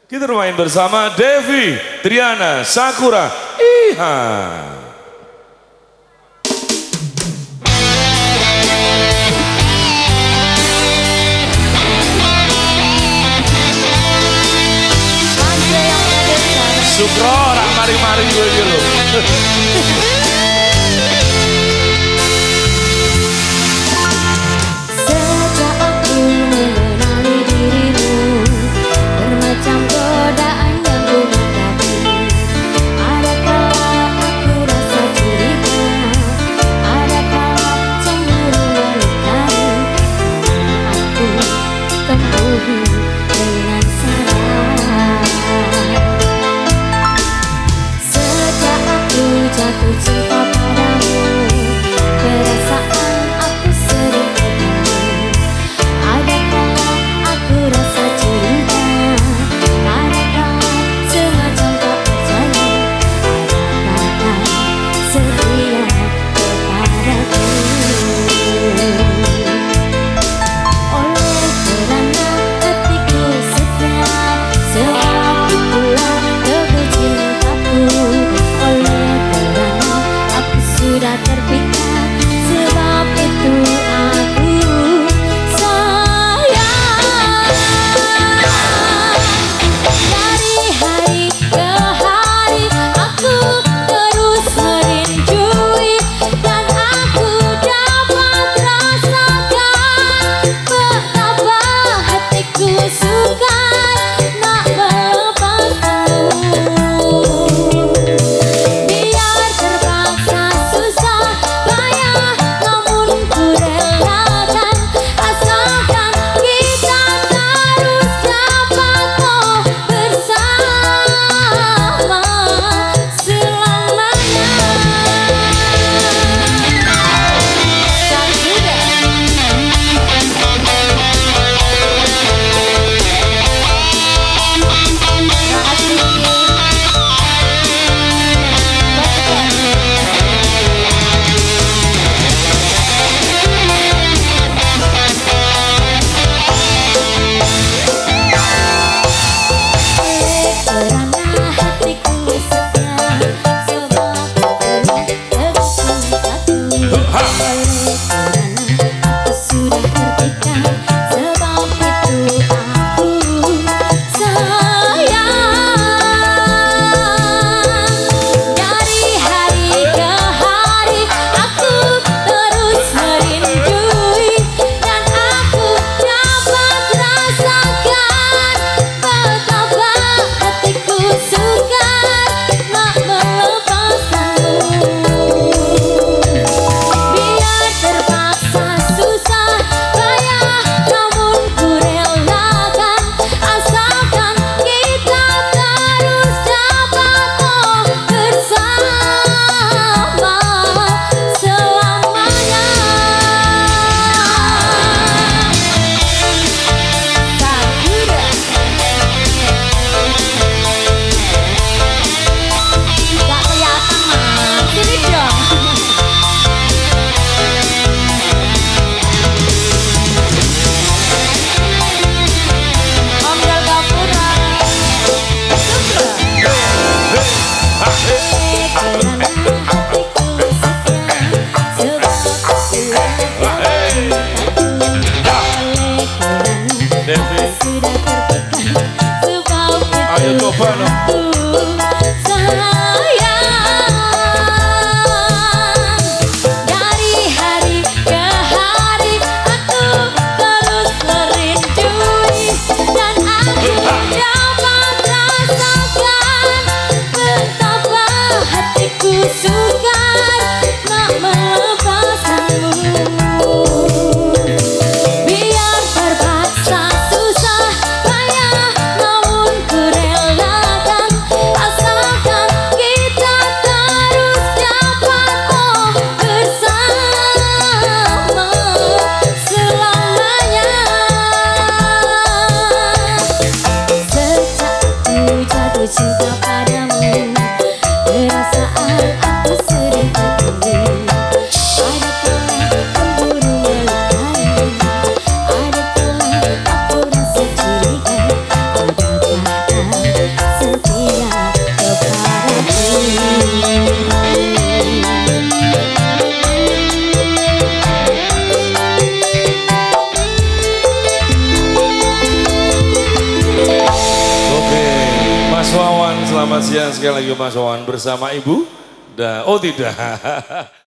Kita bermain bersama Devi, Triana, Sakura, Iha. Sukro, orang mari-mari gue dulu. Jatuh cinta padamu, perasaan aku sering terganggu. Ada kala aku rasa curiga, ada kala semacam tak percaya. Adakah setia kepadaku? Oleh kerana hatiku setia, sebab itulah teguh cintaku. Sudah terpikat, sebab itu aku sayang. Dari hari ke hari aku terus merinjui, dan aku dapat rasakan betapa hatiku sukar nak melepasmu. Ayo coba no. Cinta padamu, perasaan aku sering terganggu. Ada kala cemburu melukai, ada kala aku rasa curiga. Adakah Mas Wawan, selamat siang sekali lagi Mas Wawan bersama Ibu. Oh tidak.